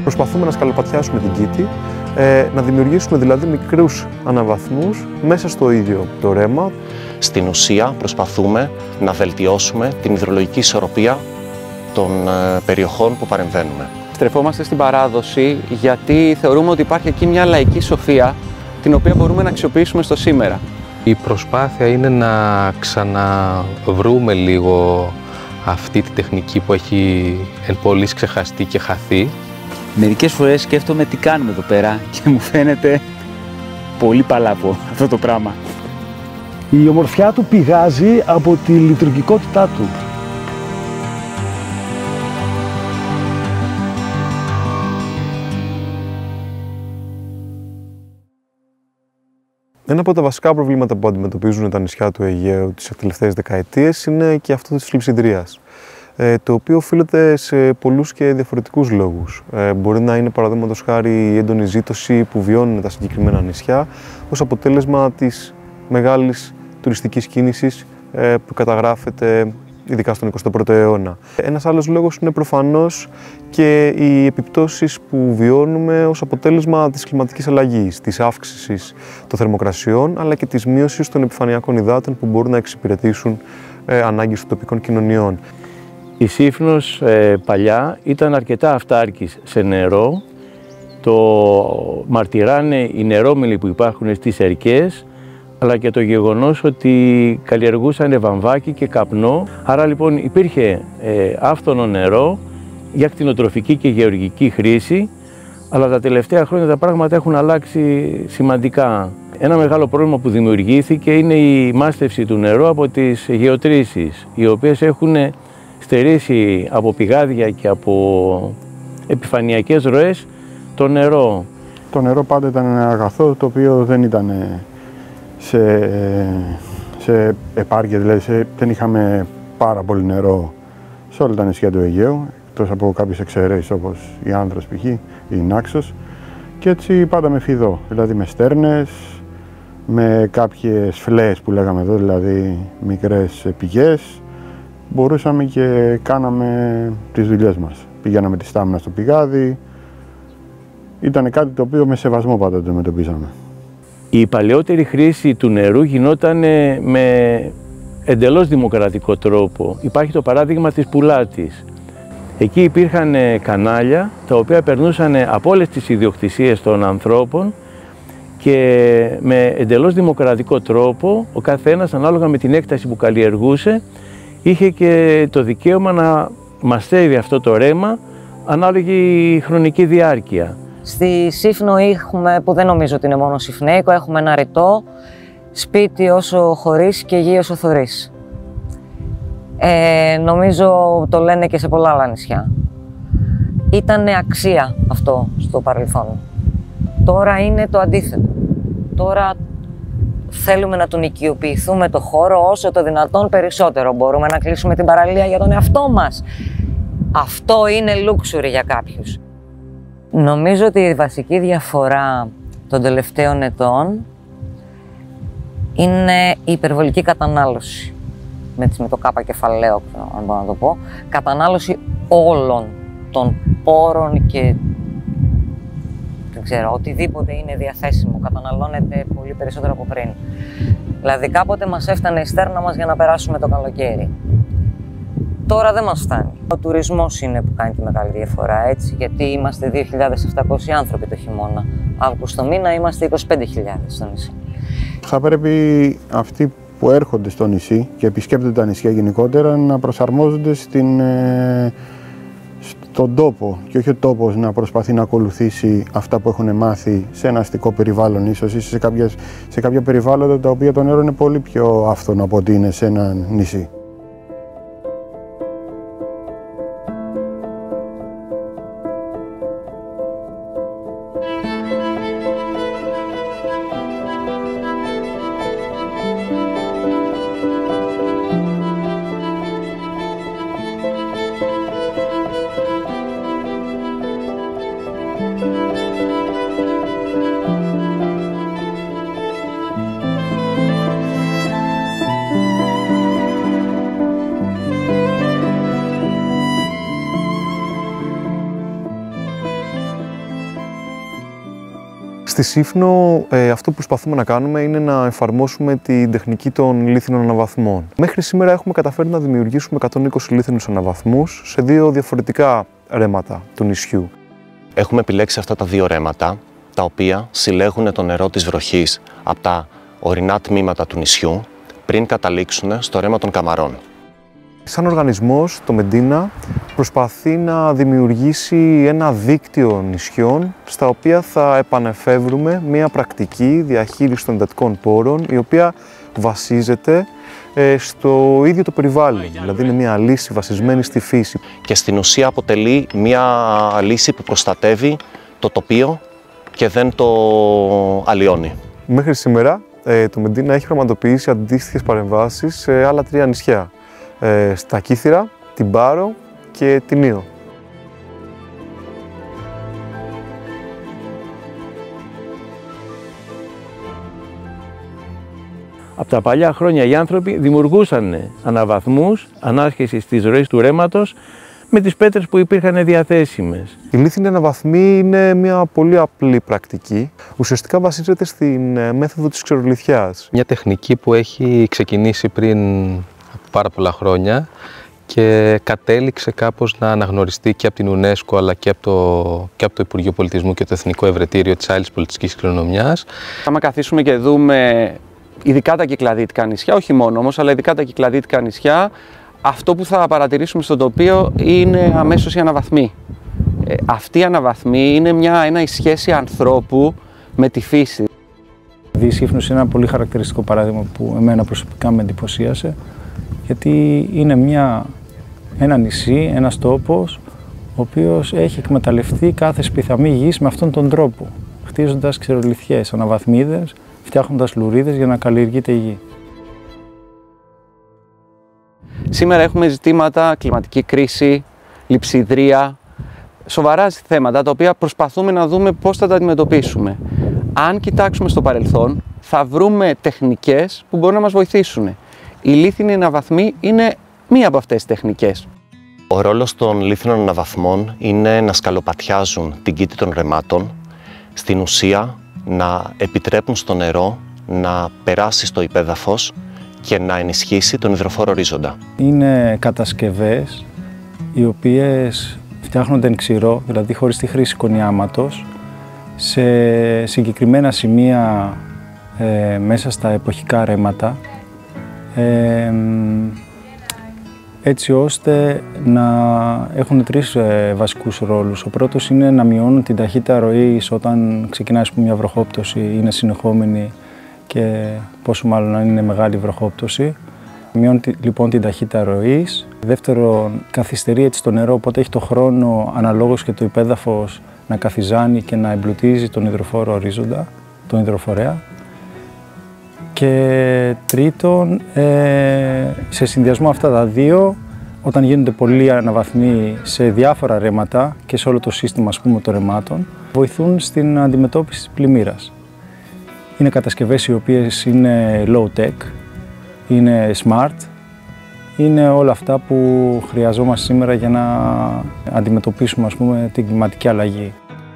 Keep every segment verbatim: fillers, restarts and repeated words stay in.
Προσπαθούμε να σκαλοπατιάσουμε την Κίτη, ε, να δημιουργήσουμε δηλαδή μικρούς αναβαθμούς μέσα στο ίδιο το ρέμα. Στην ουσία προσπαθούμε να βελτιώσουμε την υδρολογική ισορροπία των ε, περιοχών που παρεμβαίνουμε. Στρεφόμαστε στην παράδοση γιατί θεωρούμε ότι υπάρχει εκεί μια λαϊκή σοφία την οποία μπορούμε να αξιοποιήσουμε στο σήμερα. Η προσπάθεια είναι να ξαναβρούμε λίγο αυτή τη τεχνική που έχει εν πολλοίς ξεχαστεί και χαθεί. Μερικές φορές σκέφτομαι τι κάνουμε εδώ πέρα και μου φαίνεται πολύ παλάβο αυτό το πράγμα. Η ομορφιά του πηγάζει από τη λειτουργικότητά του. Ένα από τα βασικά προβλήματα που αντιμετωπίζουν τα νησιά του Αιγαίου τις τελευταίες δεκαετίες είναι και αυτό της λειψιδρίας, το οποίο οφείλεται σε πολλούς και διαφορετικούς λόγους. Μπορεί να είναι παραδείγματος χάρη η έντονη ζήτωση που βιώνουν τα συγκεκριμένα νησιά ως αποτέλεσμα της μεγάλης τουριστικής κίνησης που καταγράφεται ειδικά στον εικοστό πρώτο αιώνα. Ένας άλλος λόγος είναι προφανώς και οι επιπτώσεις που βιώνουμε ως αποτέλεσμα της κλιματικής αλλαγής, της αύξησης των θερμοκρασιών, αλλά και της μείωσης των επιφανειακών υδάτων που μπορούν να εξυπηρετήσουν ε, ανάγκες των τοπικών κοινωνιών. Η Σύφνος ε, παλιά ήταν αρκετά αυτάρκης σε νερό. Το μαρτυράνε οι νερόμελοι που υπάρχουν στις ερκές, αλλά και το γεγονός ότι καλλιεργούσαν βαμβάκι και καπνό. Άρα λοιπόν υπήρχε ε, άφθονο νερό για κτηνοτροφική και γεωργική χρήση, αλλά τα τελευταία χρόνια τα πράγματα έχουν αλλάξει σημαντικά. Ένα μεγάλο πρόβλημα που δημιουργήθηκε είναι η μάστευση του νερού από τις γεωτρήσεις, οι οποίες έχουν στερήσει από πηγάδια και από επιφανειακές ροές το νερό. Το νερό πάντα ήταν ένα αγαθό το οποίο δεν ήταν σε, σε επάρκεια, δηλαδή σε, δεν είχαμε πάρα πολύ νερό σε όλα τα νησιά του Αιγαίου, εκτός από κάποιες εξαιρέσεις όπως η Άνδρος π.χ. ή η Νάξος, και έτσι πάντα με φιδό, δηλαδή με στέρνες, με κάποιες φλές που λέγαμε εδώ, δηλαδή μικρές πηγές. Μπορούσαμε και κάναμε τις δουλειές μας. Πηγαίναμε τη στάμνα στο πηγάδι. Ήταν κάτι το οποίο με σεβασμό πάντα το αντιμετωπίζαμε. Η παλαιότερη χρήση του νερού γινόταν με εντελώς δημοκρατικό τρόπο. Υπάρχει το παράδειγμα της Πουλάτης. Εκεί υπήρχαν κανάλια τα οποία περνούσαν από όλες τις ιδιοκτησίες των ανθρώπων και με εντελώς δημοκρατικό τρόπο ο καθένας ανάλογα με την έκταση που καλλιεργούσε είχε και το δικαίωμα να μαστεύει αυτό το ρέμα ανάλογη χρονική διάρκεια. Στη Σύφνο έχουμε, που δεν νομίζω ότι είναι μόνο συφνέικο, έχουμε ένα ρητό σπίτι όσο χωρίς και γη όσο θωρείς. Ε, νομίζω το λένε και σε πολλά άλλα νησιά. Ήτανε αξία αυτό στο παρελθόν. Τώρα είναι το αντίθετο. Τώρα θέλουμε να τον οικειοποιηθούμε το χώρο όσο το δυνατόν περισσότερο. Μπορούμε να κλείσουμε την παραλία για τον εαυτό μας. Αυτό είναι luxury για κάποιους. Νομίζω ότι η βασική διαφορά των τελευταίων ετών είναι η υπερβολική κατανάλωση. Με, με το κάπα κεφαλαίο, αν μπορώ να το πω. Κατανάλωση όλων των πόρων και δεν ξέρω, οτιδήποτε είναι διαθέσιμο. Καταναλώνεται πολύ περισσότερο από πριν. Δηλαδή κάποτε μας έφτανε η στέρνα μας για να περάσουμε το καλοκαίρι. Τώρα δεν μας φτάνει. Ο τουρισμός είναι που κάνει τη μεγάλη διαφορά, έτσι, γιατί είμαστε δύο χιλιάδες επτακόσιοι άνθρωποι το χειμώνα. Αύγουστο μήνα είμαστε είκοσι πέντε χιλιάδες στο νησί. Θα πρέπει αυτοί που έρχονται στο νησί και επισκέπτονται τα νησιά γενικότερα να προσαρμόζονται στην, ε, στον τόπο και όχι ο τόπος να προσπαθεί να ακολουθήσει αυτά που έχουν μάθει σε ένα αστικό περιβάλλον ίσως ή σε, κάποιες, σε κάποια περιβάλλοντα τα οποία το νερό είναι πολύ πιο άφθονο από ότι είναι σε ένα νησί. Στη Σύφνο ε, αυτό που προσπαθούμε να κάνουμε είναι να εφαρμόσουμε την τεχνική των λίθινων αναβαθμών. Μέχρι σήμερα έχουμε καταφέρει να δημιουργήσουμε εκατόν είκοσι λίθινους αναβαθμούς σε δύο διαφορετικά ρέματα του νησιού. Έχουμε επιλέξει αυτά τα δύο ρέματα, τα οποία συλλέγουν το νερό της βροχής από τα ορεινά τμήματα του νησιού πριν καταλήξουν στο ρέμα των Καμαρών. Σαν οργανισμός, το Μεντίνα προσπαθεί να δημιουργήσει ένα δίκτυο νησιών στα οποία θα επανεφεύρουμε μια πρακτική διαχείριση των υδατικών πόρων η οποία βασίζεται ε, στο ίδιο το περιβάλλον, δηλαδή είναι μια λύση βασισμένη στη φύση. Και στην ουσία αποτελεί μια λύση που προστατεύει το τοπίο και δεν το αλλοιώνει. Μέχρι σήμερα ε, το Μεντίνα έχει πραγματοποιήσει αντίστοιχες παρεμβάσεις σε άλλα τρία νησιά. Ε, στα Κύθυρα, την Πάρο και την Ήο. Από τα παλιά χρόνια οι άνθρωποι δημιουργούσαν αναβαθμούς ανάσχεσης της ροής του ρέματος με τις πέτρες που υπήρχαν διαθέσιμες. Η λίθινη αναβαθμή είναι μια πολύ απλή πρακτική. Ουσιαστικά βασίζεται στην μέθοδο της ξερολιθιάς. Μια τεχνική που έχει ξεκινήσει πριν πάρα πολλά χρόνια και κατέληξε κάπως να αναγνωριστεί και από την UNESCO αλλά και από το, και από το Υπουργείο Πολιτισμού και το Εθνικό Ευρετήριο της άλλης πολιτιστικής κληρονομιάς. Άμα καθίσουμε και δούμε ειδικά τα κυκλαδίτικα νησιά, όχι μόνο όμως, αλλά ειδικά τα κυκλαδίτικα νησιά, αυτό που θα παρατηρήσουμε στο τοπίο είναι αμέσως η αναβαθμή. Ε, αυτή η αναβαθμή είναι μια, ένα η σχέση ανθρώπου με τη φύση. Η Σύφνος είναι ένα πολύ χαρακτηριστικό παράδειγμα που εμένα προσωπικά με εντυπωσίασε, γιατί είναι μια, ένα νησί, ένας τόπος, ο οποίος έχει εκμεταλλευτεί κάθε σπιθαμή γης με αυτόν τον τρόπο, χτίζοντας ξερολιθιές, αναβαθμίδες, φτιάχνοντας λουρίδες για να καλλιεργείται η γη. Σήμερα έχουμε ζητήματα κλιματική κρίση, λειψιδρία, σοβαρά θέματα τα οποία προσπαθούμε να δούμε πώς θα τα αντιμετωπίσουμε. Αν κοιτάξουμε στο παρελθόν, θα βρούμε τεχνικές που μπορούν να μας βοηθήσουν. Η λίθινη αναβαθμή είναι μία από αυτές τις τεχνικές. Ο ρόλος των λίθινων αναβαθμών είναι να σκαλοπατιάζουν την κήτη των ρεμάτων, στην ουσία να επιτρέπουν στο νερό να περάσει στο υπέδαφος και να ενισχύσει τον υδροφόρο ορίζοντα. Είναι κατασκευές οι οποίες φτιάχνονται εν ξηρό, δηλαδή χωρίς τη χρήση κονιάματος, σε συγκεκριμένα σημεία ε, μέσα στα εποχικά ρέματα, ε, έτσι ώστε να έχουν τρεις ε, βασικούς ρόλους. Ο πρώτος είναι να μειώνουν την ταχύτητα ροής όταν ξεκινάει μια βροχόπτωση, είναι συνεχόμενη και πόσο μάλλον αν είναι μεγάλη βροχόπτωση. Μειώνει λοιπόν την ταχύτητα ροής. Δεύτερον, καθυστερεί έτσι το νερό, οπότε έχει το χρόνο αναλόγως και το υπέδαφος να καθιζάνει και να εμπλουτίζει τον υδροφόρο ορίζοντα, τον υδροφορέα. Και τρίτον, ε, σε συνδυασμό αυτά τα δύο, όταν γίνονται πολλοί αναβαθμοί σε διάφορα ρέματα και σε όλο το σύστημα ας πούμε, των ρεμάτων, βοηθούν στην αντιμετώπιση της πλημμύρας. Είναι κατασκευές οι οποίες είναι low-tech, είναι smart, είναι όλα αυτά που χρειαζόμαστε σήμερα για να αντιμετωπίσουμε ας πούμε, την κλιματική αλλαγή.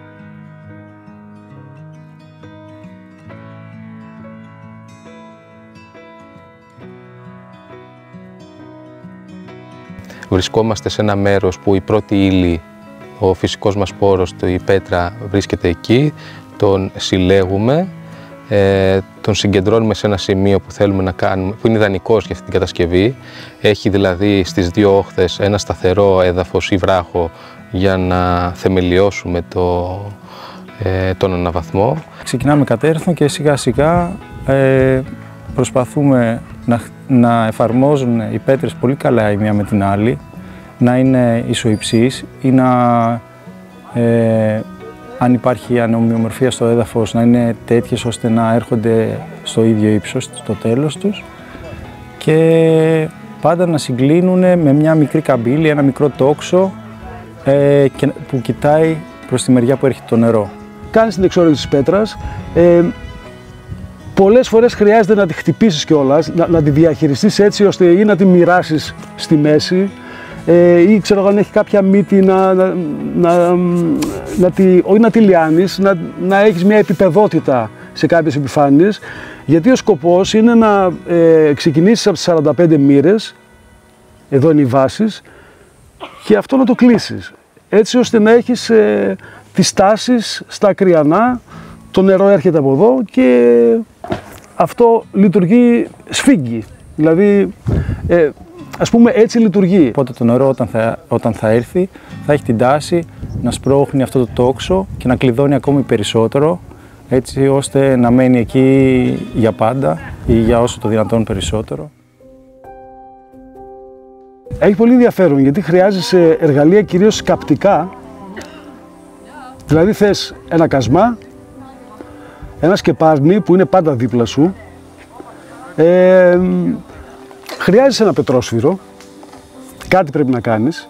Βρισκόμαστε σε ένα μέρος που η πρώτη ύλη, ο φυσικός μας πόρος, η πέτρα, βρίσκεται εκεί, τον συλλέγουμε, ε, τον συγκεντρώνουμε σε ένα σημείο που θέλουμε να κάνουμε, που είναι ιδανικός για αυτή την κατασκευή. Έχει δηλαδή στις δύο όχθες ένα σταθερό έδαφος ή βράχο για να θεμελιώσουμε το, ε, τον αναβαθμό. Ξεκινάμε κατέρθον και σιγά σιγά ε, προσπαθούμε να, να εφαρμόζουν οι πέτρες πολύ καλά η μία με την άλλη, να είναι ισοϊψείς ή να, ε, αν υπάρχει ανομοιομορφία στο έδαφος, να είναι τέτοιες ώστε να έρχονται στο ίδιο ύψος στο τέλος τους και πάντα να συγκλίνουν με μια μικρή καμπύλη, ένα μικρό τόξο ε, και, που κοιτάει προς τη μεριά που έρχεται το νερό. Κάνεις την εξόρυξη της πέτρας. Ε, Πολλές φορές χρειάζεται να τη χτυπήσεις κιόλας, να, να τη διαχειριστείς έτσι ώστε ή να τη μοιράσεις στη μέση ε, ή ξέρω αν έχει κάποια μύτη να, να, να, να τη, όχι να τη λιάνεις, να, να έχεις μια επιπεδότητα σε κάποιες επιφάνειες, γιατί ο σκοπός είναι να ε, ξεκινήσεις από τις σαράντα πέντε μοίρες, εδώ είναι οι βάσεις, και αυτό να το κλείσεις, έτσι ώστε να έχεις ε, τις τάσεις στα ακριανά, το νερό έρχεται από εδώ και αυτό λειτουργεί σφίγγι, δηλαδή ε, ας πούμε έτσι λειτουργεί. Οπότε το νερό όταν θα, όταν θα έρθει θα έχει την τάση να σπρώχνει αυτό το τόξο και να κλειδώνει ακόμη περισσότερο, έτσι ώστε να μένει εκεί για πάντα ή για όσο το δυνατόν περισσότερο. Έχει πολύ ενδιαφέρον γιατί χρειάζεσαι εργαλεία κυρίως σκαπτικά, δηλαδή θες ένα κασμά, ένα σκεπάρνι που είναι πάντα δίπλα σου, ε, χρειάζεσαι ένα πετρόσφυρο, κάτι πρέπει να κάνεις.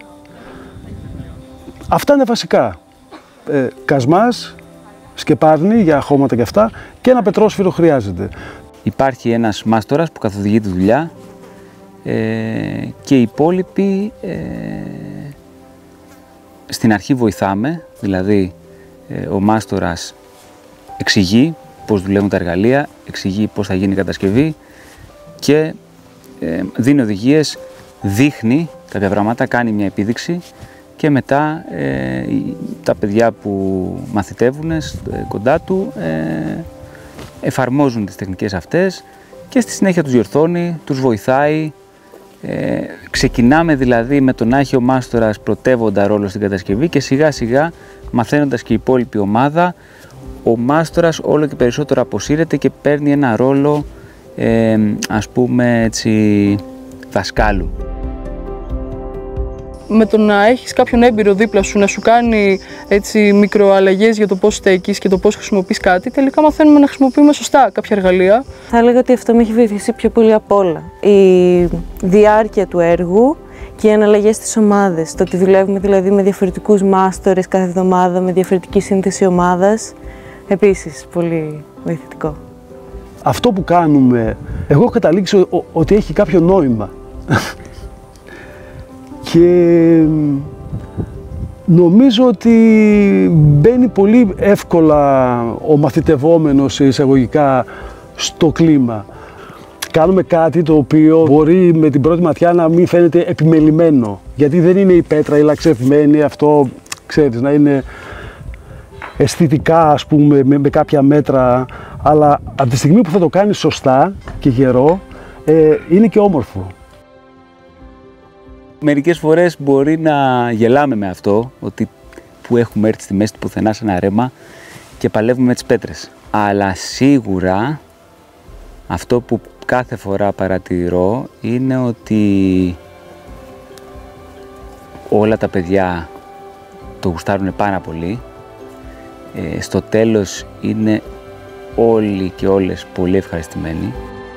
Αυτά είναι βασικά. Ε, κασμάς, σκεπάρνι για χώματα και αυτά και ένα πετρόσφυρο χρειάζεται. Υπάρχει ένας μάστορας που καθοδηγεί τη δουλειά ε, και οι υπόλοιποι ε, στην αρχή βοηθάμε, δηλαδή ε, ο μάστορας εξηγεί πώς δουλεύουν τα εργαλεία, εξηγεί πώς θα γίνει η κατασκευή και ε, δίνει οδηγίες, δείχνει κάποια πράγματα, κάνει μια επίδειξη και μετά ε, τα παιδιά που μαθητεύουν κοντά του ε, εφαρμόζουν τις τεχνικές αυτές και στη συνέχεια τους διορθώνει, τους βοηθάει. Ε, ξεκινάμε δηλαδή με τον να έχει ο μάστορας πρωτεύοντα ρόλο στην κατασκευή και σιγά σιγά μαθαίνοντας και η υπόλοιπη ομάδα, ο μάστορας όλο και περισσότερο αποσύρεται και παίρνει ένα ρόλο ε, ας πούμε έτσι δασκάλου. Με το να έχεις κάποιον έμπειρο δίπλα σου να σου κάνει έτσι μικροαλλαγές για το πώς στέκεις και το πώς χρησιμοποιείς κάτι, τελικά μαθαίνουμε να χρησιμοποιούμε σωστά κάποια εργαλεία. Θα έλεγα ότι αυτό με έχει βοηθήσει πιο πολύ απ' όλα. Η διάρκεια του έργου και οι αναλλαγές στις ομάδες. Το ότι δουλεύουμε δηλαδή με διαφορετικούς μάστορες κάθε εβδομάδα, με διαφορετική σύνθεση ομάδας, επίσης πολύ βοηθητικό. Αυτό που κάνουμε, εγώ έχω καταλήξει ότι έχει κάποιο νόημα. Και νομίζω ότι μπαίνει πολύ εύκολα ο μαθητευόμενος εισαγωγικά στο κλίμα. Κάνουμε κάτι το οποίο μπορεί με την πρώτη ματιά να μην φαίνεται επιμελημένο, γιατί δεν είναι η πέτρα η λαξευμένη, αυτό ξέρεις, να είναι αισθητικά ας πούμε με, με κάποια μέτρα, αλλά από τη στιγμή που θα το κάνεις σωστά και γερό, ε, είναι και όμορφο. Μερικές φορές μπορεί να γελάμε με αυτό, ότι που έχουμε έρθει στη μέση του πουθενά σε ένα ρέμα και παλεύουμε με τις πέτρες. Αλλά σίγουρα αυτό που κάθε φορά παρατηρώ είναι ότι όλα τα παιδιά το γουστάρουν πάρα πολύ. Ε, στο τέλος είναι όλοι και όλες πολύ ευχαριστημένοι.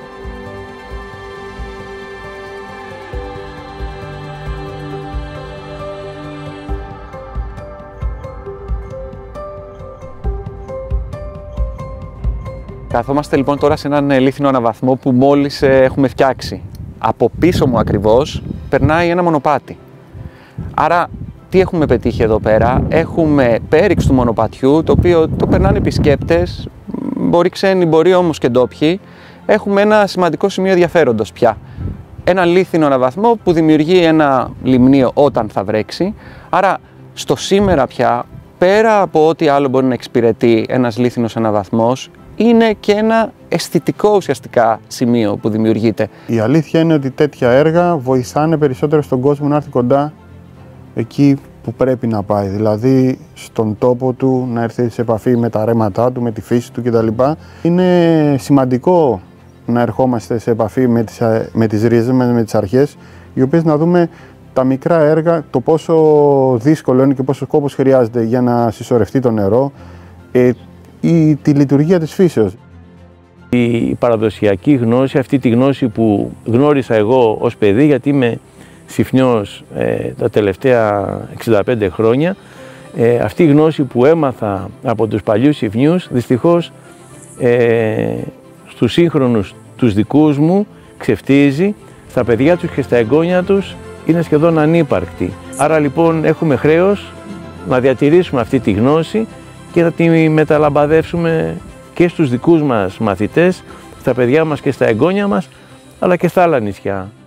Καθόμαστε λοιπόν τώρα σε έναν λίθινο αναβαθμό που μόλις έχουμε φτιάξει. Από πίσω μου ακριβώς περνάει ένα μονοπάτι. Άρα τι έχουμε πετύχει εδώ πέρα? Έχουμε πέριξ του μονοπατιού, το οποίο το περνάνε επισκέπτες, μπορεί ξένοι, μπορεί όμως και ντόπιοι. Έχουμε ένα σημαντικό σημείο ενδιαφέροντος πια. Ένα λίθινο αναβαθμό που δημιουργεί ένα λιμνίο όταν θα βρέξει. Άρα στο σήμερα πια, πέρα από ό,τι άλλο μπορεί να εξυπηρετεί ένας λίθινος αναβαθμός, είναι και ένα αισθητικό ουσιαστικά σημείο που δημιουργείται. Η αλήθεια είναι ότι τέτοια έργα βοηθάνε περισσότερο στον κόσμο να έρθει κοντά εκεί που πρέπει να πάει. Δηλαδή στον τόπο του, να έρθει σε επαφή με τα ρέματά του, με τη φύση του κτλ. Είναι σημαντικό να ερχόμαστε σε επαφή με τις, με τις ρίζες, με τις αρχές, οι οποίες να δούμε τα μικρά έργα, το πόσο δύσκολο είναι και πόσο κόπος χρειάζεται για να συσσωρευτεί το νερό, ε, ή τη λειτουργία της φύσεως. Η παραδοσιακή γνώση, αυτή τη γνώση που γνώρισα εγώ ως παιδί, γιατί είμαι συφνιός ε, τα τελευταία εξήντα πέντε χρόνια, ε, αυτή η γνώση που έμαθα από τους παλιούς συφνιούς, δυστυχώς ε, στους σύγχρονους τους δικούς μου ξεφτίζει, στα παιδιά τους και στα εγγόνια τους είναι σχεδόν ανύπαρκτη. Άρα λοιπόν έχουμε χρέος να διατηρήσουμε αυτή τη γνώση και να τη μεταλαμπαδεύσουμε και στους δικούς μας μαθητές, στα παιδιά μας και στα εγγόνια μας, αλλά και στα άλλα νησιά.